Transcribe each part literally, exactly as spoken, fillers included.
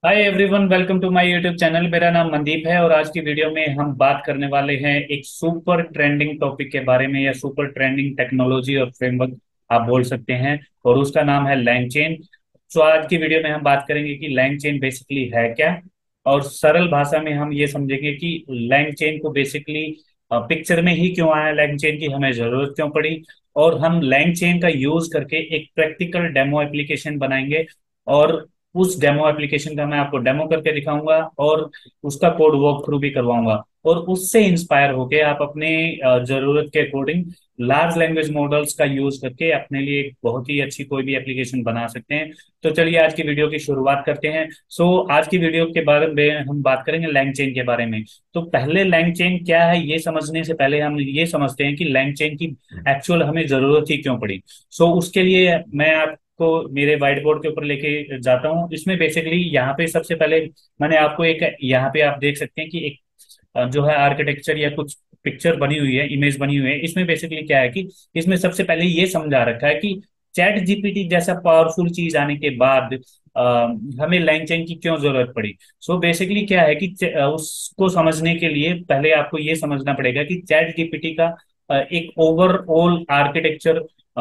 Hi everyone, welcome to my YouTube channel. मेरा नाम मनदीप है और आज की वीडियो में हम बात करने वाले हैं एक सुपर ट्रेंडिंग टॉपिक के बारे में, या सुपर ट्रेंडिंग टेक्नोलॉजी और फ्रेमवर्क आप बोल सकते हैं, और उसका नाम है लैंगचेन। सो आज की वीडियो में हम बात करेंगे कि लैंगचेन बेसिकली है क्या, और सरल भाषा में हम ये समझेंगे कि लैंगचेन को बेसिकली पिक्चर में ही क्यों आया, लैंगचेन की हमें जरूरत क्यों पड़ी, और हम लैंगचेन का यूज करके एक प्रैक्टिकल डेमो एप्लीकेशन बनाएंगे। और उस डेमो एप्लीकेशन का मैं आपको डेमो करके दिखाऊंगा और उसका कोड वॉक थ्रू भी करवाऊंगा, और उससे इंस्पायर होके आप अपने अ, जरूरत के अकॉर्डिंग लार्ज लैंग्वेज मॉडल्स का यूज करके अपने लिए एक बहुत ही अच्छी कोई भी एप्लीकेशन बना सकते हैं। तो चलिए आज की वीडियो की शुरुआत करते हैं। सो आज की वीडियो के बारे में हम बात करेंगे लैंगचेन के बारे में। तो पहले लैंगचेन क्या है ये समझने से पहले हम ये समझते हैं कि लैंगचेन की एक्चुअल हमें जरूरत ही क्यों पड़ी। सो उसके लिए मैं को मेरे व्हाइट बोर्ड के ऊपर लेके जाता हूँ। इसमें बेसिकली यहाँ पे सबसे पहले मैंने आपको एक, यहाँ पे आप देख सकते हैं कि एक अ, जो है आर्किटेक्चर या कुछ पिक्चर बनी हुई है, इमेज बनी हुई है। इसमें बेसिकली क्या है कि इसमें सबसे पहले ये समझा रखा है कि चैट जीपीटी जैसा पावरफुल चीज आने के बाद अ, हमें लैंगचेन की क्यों जरूरत पड़ी। सो so बेसिकली क्या है कि च- अ, उसको समझने के लिए पहले आपको ये समझना पड़ेगा कि चैट जीपीटी का अ, एक ओवरऑल आर्किटेक्चर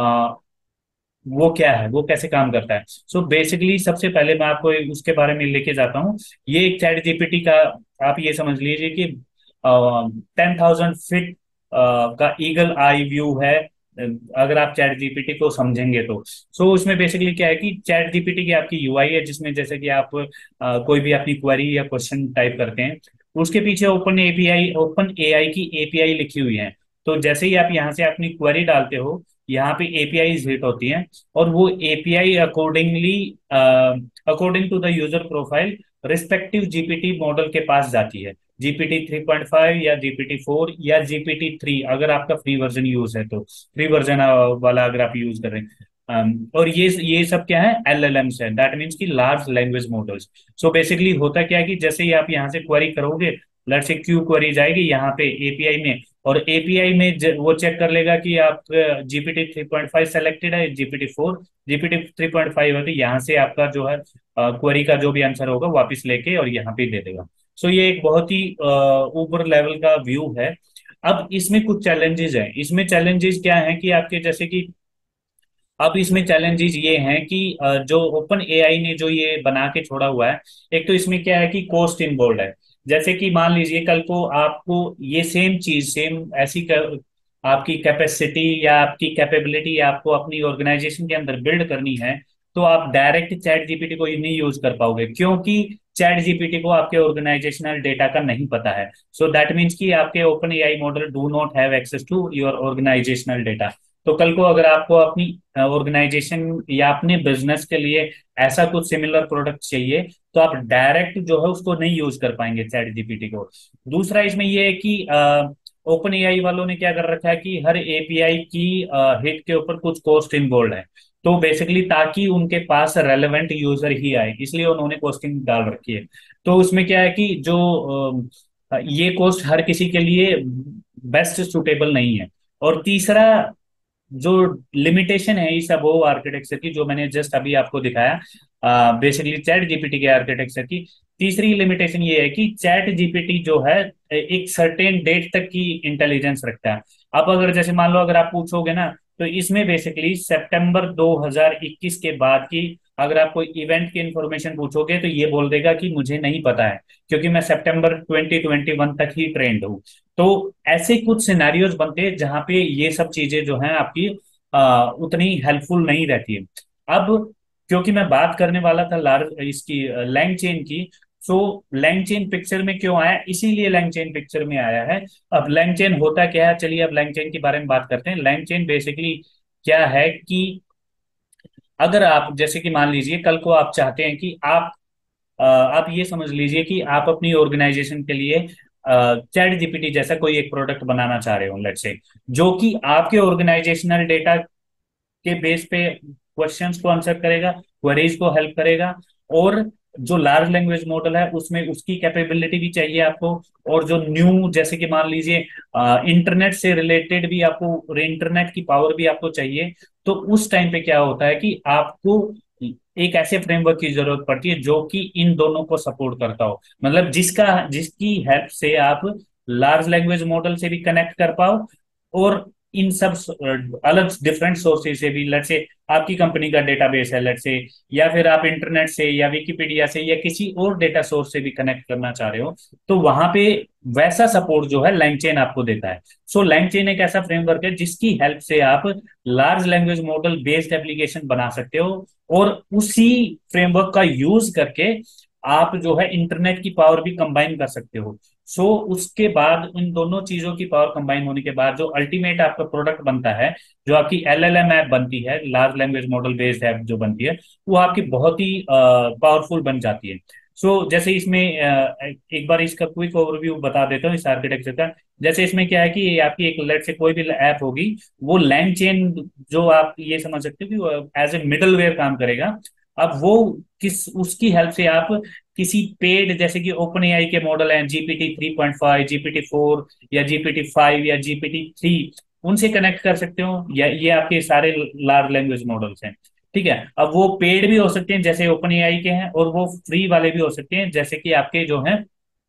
वो क्या है, वो कैसे काम करता है। सो so बेसिकली सबसे पहले मैं आपको एक उसके बारे में लेके जाता हूँ। ये एक चैट जीपीटी का, आप ये समझ लीजिए कि टेन थाउजेंड फीट का ईगल आई व्यू है। अ, अगर आप चैट जीपीटी को समझेंगे तो सो so उसमें बेसिकली क्या है कि चैट जीपीटी की आपकी यूआई है, जिसमें जैसे कि आप अ, कोई भी अपनी क्वेरी या क्वेश्चन टाइप करते हैं, उसके पीछे ओपन एपीआई, ओपन एआई की एपीआई लिखी हुई है। तो जैसे ही आप यहाँ से अपनी क्वेरी डालते हो, यहाँ पे एपीआई हिट होती हैं, और वो API accordingly according to the user profile respective GPT model के पास जाती है। जीपीटी थ्री पॉइंट फाइव या जीपीटी फोर या जीपीटी थ्री, अगर आपका फ्री वर्जन यूज है तो फ्री वर्जन वाला अगर आप यूज कर रहे हैं। Um, और ये ये सब क्या है, एलएलएम्स है, दैट मीन्स की large language models. So basically होता क्या है कि जैसे ही आप यहाँ से क्वेरी करोगे, लेट से क्यू क्वेरी जाएगी यहाँ पे एपीआई में, और एपीआई में ज, वो चेक कर लेगा कि आप GPT three point five selected है, GPT four, GPT three point five है, तो यहाँ से आपका जो है क्वेरी का जो भी आंसर होगा वापस लेके और यहाँ पे दे देगा। सो ये एक बहुत ही ऊपर लेवल का व्यू है। अब इसमें कुछ चैलेंजेस हैं। इसमें चैलेंजेस क्या है कि आपके जैसे कि अब इसमें चैलेंजेस ये हैं कि अ, जो ओपन एआई ने जो ये बना के छोड़ा हुआ है, एक तो इसमें क्या है कि कॉस्ट इन्वॉल्व है। जैसे कि मान लीजिए कल को आपको ये सेम चीज, सेम ऐसी क- आपकी कैपेसिटी या आपकी कैपेबिलिटी आपको अपनी ऑर्गेनाइजेशन के अंदर बिल्ड करनी है, तो आप डायरेक्ट चैट जीपीटी को नहीं यूज कर पाओगे, क्योंकि चैट जीपीटी को आपके ऑर्गेनाइजेशनल डेटा का नहीं पता है। सो दैट मीन्स कि आपके open AI model do not have access to your organisational data. तो कल को अगर आपको अपनी ऑर्गेनाइजेशन या अपने बिजनेस के लिए ऐसा कुछ सिमिलर प्रोडक्ट चाहिए, तो आप डायरेक्ट जो है उसको नहीं यूज कर पाएंगे चैट जीपीटी को। दूसरा इसमें ये है कि ओपन एआई वालों ने क्या कर रखा है कि हर एपीआई की हिट के ऊपर कुछ कॉस्ट इन्वॉल्व है। तो बेसिकली ताकि उनके पास रेलेवेंट यूजर ही आए, इसलिए उन्होंने कॉस्टिंग डाल रखी है। तो उसमें क्या है कि जो अ, ये कॉस्ट हर किसी के लिए बेस्ट सुटेबल नहीं है। और तीसरा जो लिमिटेशन है इस अबोव आर्किटेक्चर की, जो मैंने जस्ट अभी आपको दिखाया बेसिकली चैट जीपीटी के आर्किटेक्चर की, तीसरी लिमिटेशन ये है कि चैट जीपीटी जो है एक सर्टेन डेट तक की इंटेलिजेंस रखता है। अब अगर जैसे मान लो अगर आप पूछोगे ना, तो इसमें बेसिकली सितंबर दो हज़ार इक्कीस के बाद की अगर आप कोई इवेंट की इंफॉर्मेशन पूछोगे, तो ये बोल देगा कि मुझे नहीं पता है, क्योंकि मैं सितंबर ट्वेंटी ट्वेंटी वन तक ही ट्रेंड हूँ। तो ऐसे कुछ सिनेरियोज बनते हैं जहां पे ये सब चीजें जो हैं आपकी आ, उतनी हेल्पफुल नहीं रहती है। अब क्योंकि मैं बात करने वाला था लार्ज इसकी लैंग चेन की, सो लैंग चेन पिक्चर में क्यों आया, इसीलिए लैंग चेन पिक्चर में आया है। अब लैंग चेन होता क्या है, चलिए अब लैंग चेन के बारे में बात करते हैं। लैंग चेन बेसिकली क्या है कि अगर आप जैसे कि मान लीजिए कल को आप चाहते हैं कि आप अ, आप ये समझ लीजिए कि आप अपनी ऑर्गेनाइजेशन के लिए चैट जीपीटी जैसा कोई एक प्रोडक्ट बनाना चाह रहे हो, लेट्स से, जो कि आपके ऑर्गेनाइजेशनल डेटा के बेस पे क्वेश्चंस को आंसर करेगा, क्वेरीज को हेल्प करेगा, और जो लार्ज लैंग्वेज मॉडल है उसमें उसकी कैपेबिलिटी भी चाहिए आपको। और जो न्यू जैसे कि मान लीजिए इंटरनेट से रिलेटेड भी आपको, इंटरनेट की पावर भी आपको चाहिए। तो उस टाइम पे क्या होता है कि आपको एक ऐसे फ्रेमवर्क की जरूरत पड़ती है जो कि इन दोनों को सपोर्ट करता हो, मतलब जिसका जिसकी हेल्प से आप लार्ज लैंग्वेज मॉडल से भी कनेक्ट कर पाओ, और इन सब अ, अलग डिफरेंट सोर्सेज से भी, लेट्स से आपकी कंपनी का डेटाबेस है लेट्स से, या फिर आप इंटरनेट से या विकिपीडिया से या किसी और डेटा सोर्स से भी कनेक्ट करना चाह रहे हो, तो वहां पे वैसा सपोर्ट जो है लैंगचेन आपको देता है। सो लैंगचेन एक ऐसा फ्रेमवर्क है जिसकी हेल्प से आप large language model based application बना सकते हो, और उसी फ्रेमवर्क का यूज करके आप जो है इंटरनेट की पावर भी कंबाइन कर सकते हो। सो उसके बाद इन दोनों चीजों की पावर कंबाइन होने के बाद जो अल्टीमेट आपका प्रोडक्ट बनता है, जो आपकी एलएलएम ऐप बनती है, large language model based app जो बनती है, वो आपकी बहुत ही पावरफुल बन जाती है। सो जैसे इसमें अ, एक बार इसका क्विक ओवरव्यू बता देता हूँ इस आर्किटेक्चर का। जैसे इसमें क्या है कि आपकी एक लेट से कोई भी ऐप होगी, वो लैंग चेन, जो आप ये समझ सकते हो कि वो एज ए मिडलवेयर काम करेगा। अब वो किस उसकी हेल्प से आप किसी पेड, जैसे कि ओपन एआई के मॉडल हैं GPT three point five, GPT four, या जीपीटी फाइव, या जीपीटी थ्री, उनसे कनेक्ट कर सकते हो, या ये आपके सारे लार्ज लैंग्वेज मॉडल्स हैं। ठीक है, अब वो पेड भी हो सकते हैं जैसे ओपन एआई के हैं, और वो फ्री वाले भी हो सकते हैं जैसे कि आपके जो हैं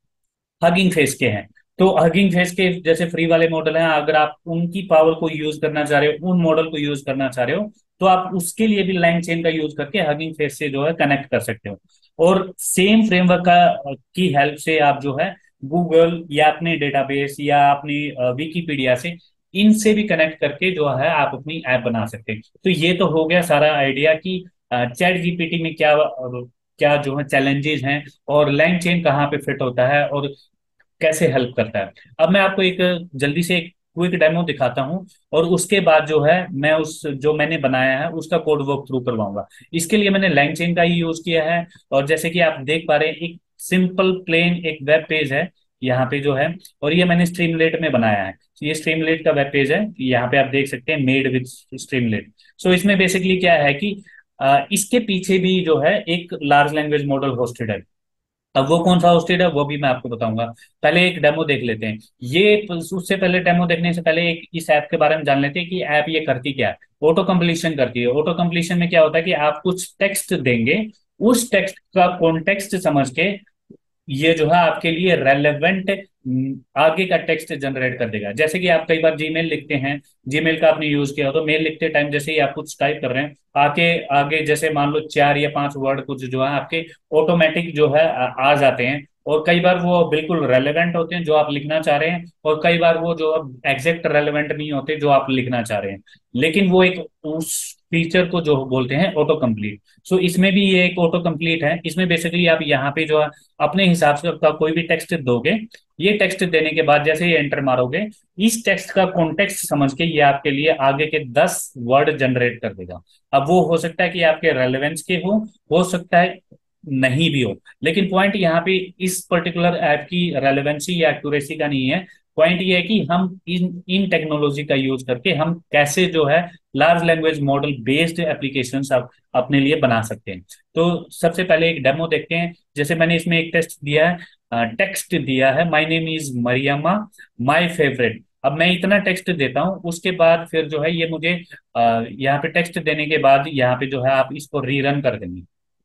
हगिंग फेस के हैं। तो हगिंग फेस के जैसे फ्री वाले मॉडल हैं, अगर आप उनकी पावर को यूज करना चाह रहे हो, उन मॉडल को यूज करना चाह रहे हो, तो आप उसके लिए भी लाइन चेन का यूज करके हगिंग फेस से जो है कनेक्ट कर सकते हो। और सेम फ्रेमवर्क का की हेल्प से आप जो है गूगल या अपने डेटाबेस या अपनी विकिपीडिया से, इनसे भी कनेक्ट करके जो है आप अपनी ऐप बना सकते हैं। तो ये तो हो गया सारा आइडिया कि चैट जीपीटी में क्या क्या जो है चैलेंजेस हैं, और लैंग चेन कहाँ पे फिट होता है, और कैसे हेल्प करता है। अब मैं आपको एक जल्दी से एक क्विक डेमो दिखाता हूँ, और उसके बाद जो है मैं उस जो मैंने बनाया है उसका कोड वर्क थ्रू करवाऊंगा। इसके लिए मैंने लैंग चेन का ही यूज किया है। और जैसे कि आप देख पा रहे हैं, एक सिंपल प्लेन एक वेब पेज है यहाँ पे जो है, और ये मैंने स्ट्रीमलेट में बनाया है। ये स्ट्रीमलेट का वेब पेज है, यहाँ पे आप देख सकते हैं मेड विद स्ट्रीमलेट। सो इसमें बेसिकली क्या है कि अ, इसके पीछे भी जो है एक लार्ज लैंग्वेज मॉडल होस्टेड है। अब वो कौन सा होस्टेड है वो भी मैं आपको बताऊंगा। पहले एक डेमो देख लेते हैं। ये उससे पहले, डेमो देखने से पहले एक इस ऐप के बारे में जान लेते हैं कि ऐप ये करती क्या है। ऑटो कंप्लीशन करती है। ऑटो कंप्लीशन में क्या होता है कि आप कुछ टेक्स्ट देंगे, उस टेक्स्ट का कॉन्टेक्स्ट समझ के ये जो है आपके लिए रेलेवेंट आगे का टेक्स्ट जनरेट कर देगा। जैसे कि आप कई बार जीमेल लिखते हैं, जीमेल का आपने यूज किया हो, तो मेल लिखते टाइम जैसे ही आप कुछ टाइप कर रहे हैं, आके आगे जैसे मान लो चार या पांच वर्ड कुछ जो है आपके ऑटोमेटिक जो है आ, आ जाते हैं। और कई बार वो बिल्कुल रेलेवेंट होते हैं जो आप लिखना चाह रहे हैं, और कई बार वो जो एग्जैक्ट रेलेवेंट नहीं होते जो आप लिखना चाह रहे हैं। लेकिन वो एक उस फीचर को जो बोलते हैं ऑटो कंप्लीट। सो इसमें भी ये एक ऑटो कंप्लीट है। इसमें बेसिकली आप यहाँ पे जो है अपने हिसाब से का कोई भी टेक्स्ट दोगे, ये टेक्स्ट देने के बाद जैसे ही एंटर मारोगे, इस टेक्स्ट का कॉन्टेक्स्ट समझ के ये आपके लिए आगे के दस वर्ड जनरेट कर देगा। अब वो हो सकता है कि आपके रेलेवेंस के हो हो सकता है नहीं भी हो। लेकिन पॉइंट यहाँ पे इस पर्टिकुलर ऐप की रेलेवेंसी या एक्यूरेसी का नहीं है। पॉइंट ये है कि हम इन इन टेक्नोलॉजी का यूज करके हम कैसे जो है large language model based application आप अपने लिए बना सकते हैं। तो सबसे पहले एक डेमो देखते हैं। जैसे मैंने इसमें एक टेक्स्ट दिया है, टेक्स्ट दिया है my name is Mariama, my favourite. अब मैं इतना टेक्स्ट देता हूँ, उसके बाद फिर जो है ये मुझे अ, यहाँ पे टेक्स्ट देने के बाद यहाँ पे जो है आप इसको रीरन कर देंगे।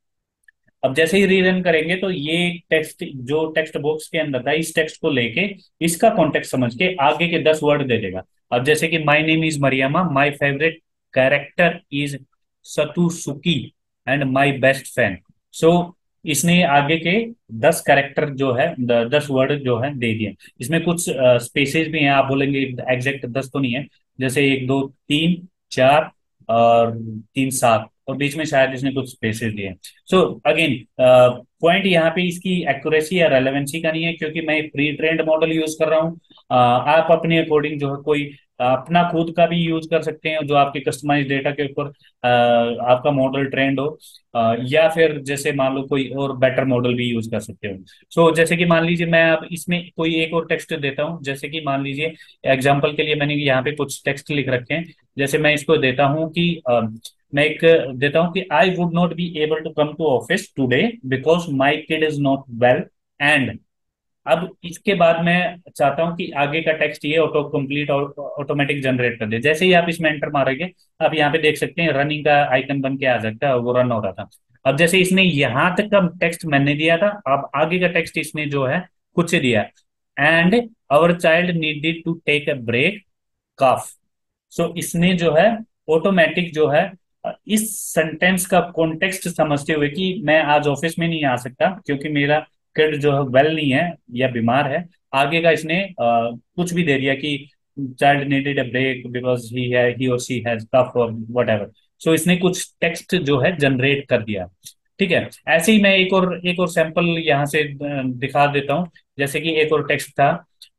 अब जैसे ही रीरन करेंगे तो ये टेक्स्ट जो टेक्स्ट बॉक्स के अंदर था, इस टेक्स्ट को लेके इसका कॉन्टेक्स्ट समझ के आगे के दस वर्ड दे देगा। अब जैसे कि my name is Mariama, my favourite character is Satsuki, and my best fan. So इसने आगे के दस कैरेक्टर जो है, द- दस वर्ड जो है दे दिए। इसमें कुछ स्पेसेस भी हैं, आप बोलेंगे एग्जैक्ट दस तो नहीं है। जैसे एक दो तीन चार और तीन सात, और बीच में शायद इसने कुछ स्पेसेस दिए। सो अगेन पॉइंट यहाँ पे इसकी एक्यूरेसी या रेलेवेंसी का नहीं है, क्योंकि मैं प्री ट्रेंड मॉडल यूज कर रहा हूँ। uh, आप अपने अकॉर्डिंग जो है कोई अपना खुद का भी यूज कर सकते हैं जो आपके कस्टमाइज डेटा के ऊपर uh, आपका मॉडल ट्रेंड हो, uh, या फिर जैसे मान लो कोई और बेटर मॉडल भी यूज कर सकते हो। सो so, जैसे कि मान लीजिए मैं अब इसमें कोई एक और टेक्स्ट देता हूँ। जैसे कि मान लीजिए एग्जाम्पल के लिए मैंने यहाँ पे कुछ टेक्स्ट लिख रखे हैं। जैसे मैं इसको देता हूँ कि uh, मैं एक देता हूं कि I would not be able to come to office today because my kid is not well, and. अब इसके बाद मैं चाहता हूं कि आगे का टेक्स्ट ये ऑटो कंप्लीट और ऑटोमेटिक जनरेट कर दे। जैसे ही आप इसमें एंटर मारेंगे, आप यहाँ पे देख सकते हैं रनिंग का आइकन बन के आ सकता है, और वो रन हो रहा था। अब जैसे इसने यहां तक का टेक्स्ट मैंने दिया था, अब आगे का टेक्स्ट इसने जो है खुद से दिया, and our child needed to take a break, cough. So इसने जो है ऑटोमेटिक जो है अ, इस सेंटेंस का कॉन्टेक्स्ट समझते हुए कि मैं आज ऑफिस में नहीं आ सकता क्योंकि मेरा किड जो है वेल नहीं है या बीमार है, आगे का इसने अ, कुछ भी दे दिया कि child needed a break because he है ही और शी हैज कफ और वट एवर। सो इसने कुछ टेक्स्ट जो है जनरेट कर दिया। ठीक है, ऐसे ही मैं एक और एक और सैंपल यहाँ से अ, दिखा देता हूँ। जैसे कि एक और टेक्स्ट था,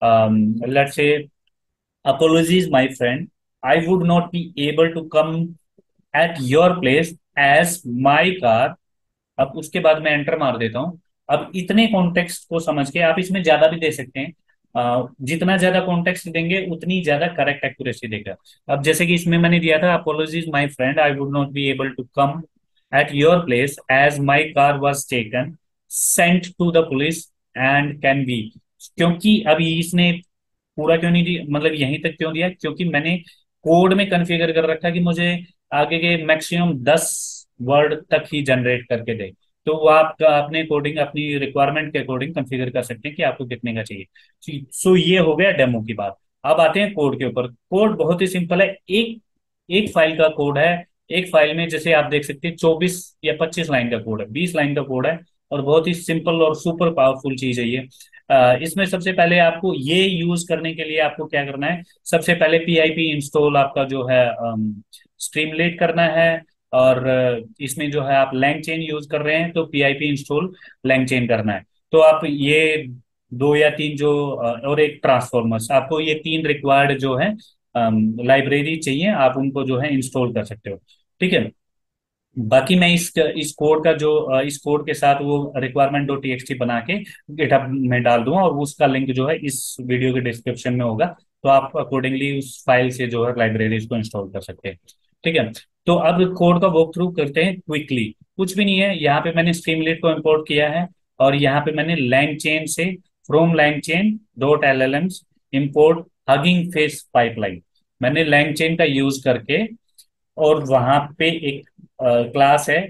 let's say, apologies my friend, I would not be able to come at your place as my car। अब उसके बाद मैं एंटर मार देता हूं। अब इतने कॉन्टेक्स्ट को समझ के आप इसमें ज्यादा भी दे सकते हैं। अ, जितना ज्यादा कॉन्टेक्स्ट देंगे उतनी ज्यादा करेक्ट एक्यूरेसी देगा। अब जैसे कि इसमें मैंने दिया था, apologies my friend, I would not be able to come at your place as my car was taken, sent to the police and can be. क्योंकि अभी इसने पूरा क्यों नहीं दिया, मतलब यहीं तक क्यों दिया, क्योंकि मैंने कोड में कॉन्फ़िगर कर रखा कि मुझे आगे के मैक्सिमम दस वर्ड तक ही जनरेट करके दे। तो वो आप अपने कोडिंग अपनी रिक्वायरमेंट के अकॉर्डिंग कॉन्फ़िगर कर सकते हैं कि आपको कितने का चाहिए। सो ये हो गया डेमो की बात। अब आते हैं कोड के ऊपर। कोड बहुत ही सिंपल है। एक एक फाइल का कोड है। एक फाइल में जैसे आप देख सकते हैं चौबीस या पच्चीस लाइन का कोड है, बीस लाइन का कोड है, और बहुत ही सिंपल और सुपर पावरफुल चीज है ये। अ, इसमें सबसे पहले आपको ये यूज करने के लिए आपको क्या करना है, सबसे पहले पी आई पी इंस्टॉल आपका जो है स्ट्रीमलेट करना है। और अ, इसमें जो है आप लैंग चेन यूज कर रहे हैं तो P I P install LangChain करना है। तो आप ये दो या तीन जो अ, और एक ट्रांसफॉर्मर्स, आपको ये तीन रिक्वायर्ड जो है लाइब्रेरी चाहिए, आप उनको जो है इंस्टॉल कर सकते हो। ठीक है। बाकी मैं इस इस कोड का जो अ, इस कोड के साथ वो रिक्वायरमेंट डॉट टीएक्सटी बना के गिटहब में डाल दूंगा, और उसका लिंक जो है इस वीडियो के डिस्क्रिप्शन में होगा। तो आप अकॉर्डिंगली उस फाइल से जो है लाइब्रेरीज को इंस्टॉल कर सकते हैं। ठीक है। तो अब कोड का वॉक थ्रू करते हैं क्विकली। कुछ भी नहीं है, यहाँ पे मैंने स्ट्रीमलेट को इंपोर्ट किया है, और यहाँ पे मैंने लैंग चेन से from LangChain dot LLMs import Hugging Face pipeline, मैंने लैंग चेन का यूज करके, और वहां पे एक क्लास है,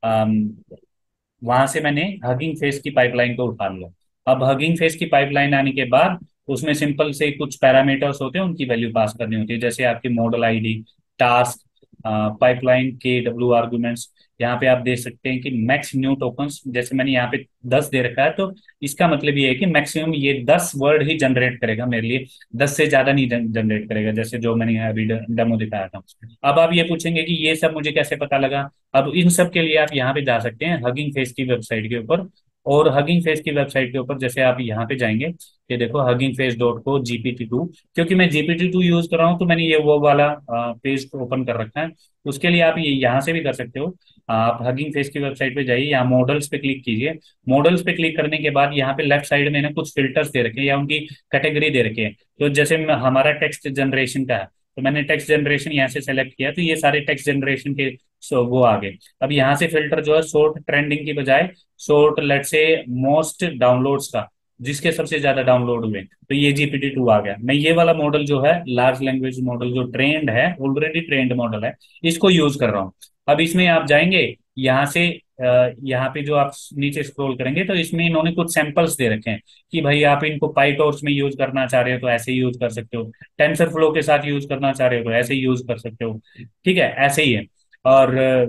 वहां से मैंने हगिंग फेस की पाइपलाइन को उठा लिया। अब हगिंग फेस की पाइपलाइन आने के बाद उसमें सिंपल से कुछ पैरामीटर्स होते हैं, उनकी वैल्यू पास करनी होती है, जैसे आपकी मॉडल आईडी, टास्क, पाइपलाइन के डब्ल्यू आर्गुमेंट्स। यहाँ पे आप देख सकते हैं कि मैक्स न्यू टोकन्स, जैसे मैंने यहाँ पे दस दे रखा है, तो इसका मतलब ये है कि मैक्सिमम ये दस वर्ड ही जनरेट करेगा मेरे लिए, दस से ज्यादा नहीं जनरेट करेगा, जैसे जो मैंने अभी डेमो दिखाया था। अब आप ये पूछेंगे कि ये सब मुझे कैसे पता लगा। अब इन सब के लिए आप यहाँ पे जा सकते हैं हगिंग फेस की वेबसाइट के ऊपर। और हगिंग फेस की वेबसाइट के ऊपर जैसे आप यहाँ पे जाएंगे, ये देखो Hugging Face dot co GPT two. क्योंकि मैं जीपीटी टू यूज कर रहा हूँ तो मैंने ये वो वाला पेज ओपन कर रखा है। उसके लिए आप ये यहाँ से भी कर सकते हो। आप हगिंग फेस की वेबसाइट पे जाइए, यहाँ मॉडल्स पे क्लिक कीजिए। मॉडल्स पे क्लिक करने के बाद यहाँ पे लेफ्ट साइड में ना कुछ फिल्टर्स दे रखे हैं या उनकी कैटेगरी दे रखे हैं। तो जैसे म- हमारा टेक्स्ट जनरेशन का है, तो मैंने टेक्स्ट जनरेशन यहाँ से सेलेक्ट किया, तो ये सारे टेक्स्ट जनरेशन के सो वो आ गए। अब यहाँ से फिल्टर जो है शॉर्ट ट्रेंडिंग की बजाय शॉर्ट लेट से मोस्ट डाउनलोड्स का, जिसके सबसे ज्यादा डाउनलोड हुए, तो ये जीपीटी टू आ गया। मैं ये वाला मॉडल जो है लार्ज लैंग्वेज मॉडल जो ट्रेंड है, ऑलरेडी ट्रेंड मॉडल है, इसको यूज कर रहा हूँ। अब इसमें आप जाएंगे यहाँ से, अ, यहाँ पे जो आप नीचे स्क्रॉल करेंगे तो इसमें इन्होंने कुछ सैंपल्स दे रखे हैं कि भाई आप इनको पाइटॉर्च में यूज करना चाह रहे हो तो ऐसे ही यूज कर सकते हो, टेंसर फ्लो के साथ यूज करना चाह रहे हो तो ऐसे ही यूज कर सकते हो। ठीक है, ऐसे ही है। और अ,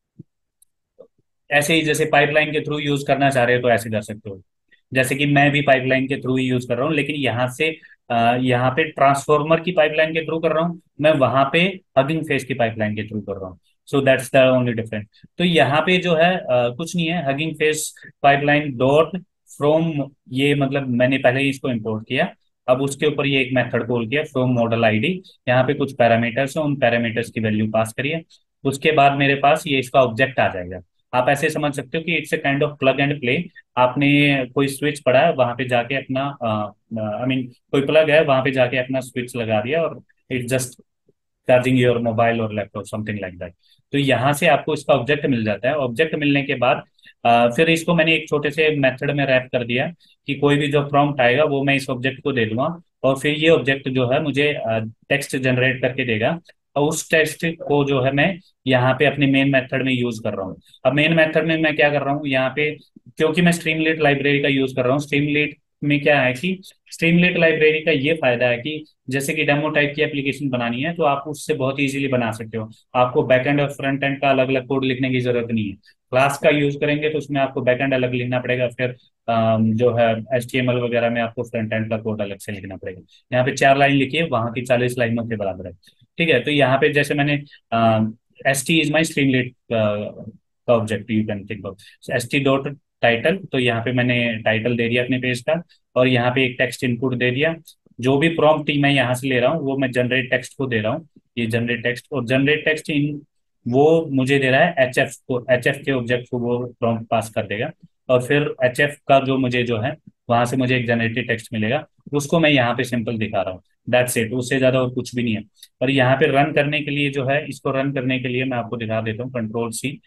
ऐसे ही जैसे पाइपलाइन के थ्रू यूज करना चाह रहे हो तो ऐसे कर सकते हो। जैसे कि मैं भी पाइपलाइन के थ्रू ही यूज कर रहा हूँ, लेकिन यहाँ से अ, यहाँ पे ट्रांसफॉर्मर की पाइपलाइन के थ्रू कर रहा हूँ, मैं वहां पे हगिंग फेस की पाइपलाइन के थ्रू कर रहा हूँ। So that's the only difference. तो यहाँ पे जो है अ, कुछ नहीं है, Hugging Face pipeline dot from, ये मतलब मैंने पहले ही इसको इंपोर्ट किया। अब उसके ऊपर ये एक मेथड कॉल किया फ्रॉम मॉडल आईडी, यहाँ पे कुछ पैरामीटर्स है, उन पैरामीटर्स की वैल्यू पास करिए। उसके बाद मेरे पास ये इसका ऑब्जेक्ट आ जाएगा। आप ऐसे समझ सकते हो कि it's a kind of plug and play. आपने कोई स्विच पड़ा है वहां पे जाके अपना, आई मीन कोई प्लग है वहां पे जाके अपना स्विच लगा दिया, और it just charging your mobile और लैपटॉप समथिंग लाइक दैट। तो यहाँ से आपको इसका ऑब्जेक्ट मिल जाता है। ऑब्जेक्ट मिलने के बाद अ, फिर इसको मैंने एक छोटे से मेथड में रैप कर दिया कि कोई भी जो प्रॉम्प्ट आएगा वो मैं इस ऑब्जेक्ट को दे दूंगा, और फिर ये ऑब्जेक्ट जो है मुझे टेक्स्ट जनरेट करके देगा। और उस टेक्स्ट को जो है मैं यहाँ पे अपने मेन मेथड में यूज कर रहा हूँ। अब मेन मेथड में मैं क्या कर रहा हूँ यहाँ पे, क्योंकि मैं स्ट्रीमलेट लाइब्रेरी का यूज कर रहा हूँ। स्ट्रीमलेट में क्या है कि स्ट्रीमलेट लाइब्रेरी का ये फायदा है कि जैसे कि डेमो टाइप की एप्लीकेशन बनानी है तो आप उससे बहुत इजीली बना सकते हो। आपको बैकएंड और फ्रंट एंड का अलग अलग कोड लिखने की जरूरत नहीं है। क्लास का यूज करेंगे तो उसमें आपको बैकएंड अलग लिखना पड़ेगा, फिर अम, जो है एच टी एम एल वगैरह में आपको फ्रंट एंड का कोड अलग से लिखना पड़ेगा। यहाँ पे चार लाइन लिखी है, वहां की चालीस लाइनों के बराबर है। ठीक है, तो यहाँ पे जैसे मैंने S T is my Streamlit का object, you can think of S T dot title. तो यहाँ पे मैंने टाइटल दे दिया अपने पेज का, और यहाँ पे एक टेक्स्ट इनपुट दे दिया। जो भी प्रॉम्प्ट मैं यहाँ से ले रहा हूँ वो मैं जनरेट टेक्स्ट को दे रहा हूँ। ये जनरेट टेक्स्ट, और जनरेट टेक्स्ट इन वो मुझे दे रहा है एच एफ को, एच एफ के ऑब्जेक्ट को वो प्रॉम्प्ट पास कर देगा। और फिर एच एफ का जो मुझे जो है वहां से मुझे एक जनरेटेड टेक्स्ट मिलेगा, उसको मैं यहाँ पे सिंपल दिखा रहा हूँ। दैट्स इट, उससे ज्यादा और कुछ भी नहीं है। और यहाँ पे रन करने के लिए जो है, इसको रन करने के लिए मैं आपको दिखा देता हूँ, कंट्रोल सी।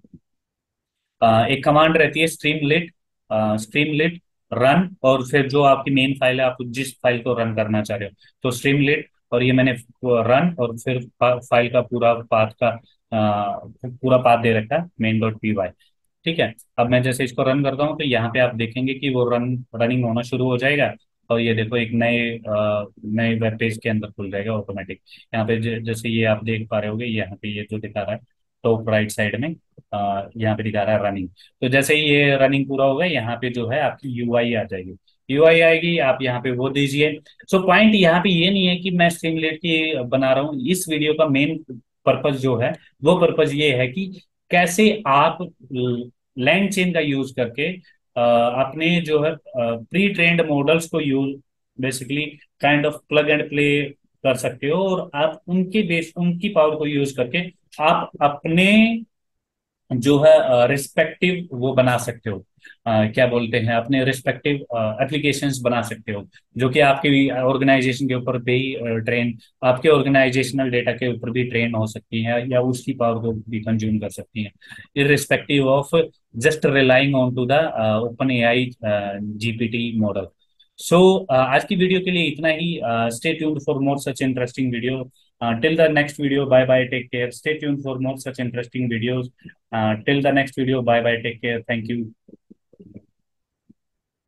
एक कमांड रहती है स्ट्रीमलेट, स्ट्रीमलेट रन, और फिर जो आपकी मेन फाइल है, आप जिस फाइल को रन करना चाह रहे हो, तो स्ट्रीमलेट, और ये मैंने रन, और फिर फाइल का पूरा पाथ का अ, पूरा पाथ दे रखा है मेन डॉट पी वाई। ठीक है, अब मैं जैसे इसको रन करता हूँ तो यहाँ पे आप देखेंगे कि वो रन रनिंग होना शुरू हो जाएगा। और ये देखो एक नए अ, नए वेब पेज के अंदर खुल जाएगा ऑटोमेटिक। यहाँ पे ज- जैसे ये आप देख पा रहे होगे, यहाँ पे ये जो दिखा रहा है टॉप राइट साइड में, अ, यहाँ पे दिखा रहा है रनिंग। तो जैसे ही ये रनिंग पूरा होगा, यहाँ पे जो है आपकी यू आई आ जाएगी। यू आई आएगी, आप यहाँ पे वो दीजिए। सो पॉइंट यहाँ पे ये नहीं है कि मैं स्ट्रीमलेट की बना रहा हूँ। इस वीडियो का मेन पर्पज जो है, वो पर्पज ये है कि कैसे आप लैंग चेन का यूज करके अ, अपने जो है प्री ट्रेन्ड मॉडल्स को use, basically kind of plug and play कर सकते हो, और आप उनके बेस उनकी पावर को यूज करके आप अपने जो है रिस्पेक्टिव वो बना सकते हो। अ, क्या बोलते हैं, अपने रिस्पेक्टिव एप्लीकेशंस बना सकते हो, जो कि आपकी ऑर्गेनाइजेशन के ऊपर भी ट्रेन, आपके ऑर्गेनाइजेशनल डेटा के ऊपर भी ट्रेन हो सकती हैं, या उसकी पावर को भी कंज्यूम कर सकती हैं, irrespective of just relying on to the open A I GPT model. So आज की वीडियो के लिए इतना ही। Stay tuned for more such interesting video. Till the next video, bye bye, take care. Stay tuned for more such interesting videos. Uh, till the next video, bye bye, take care. Thank you.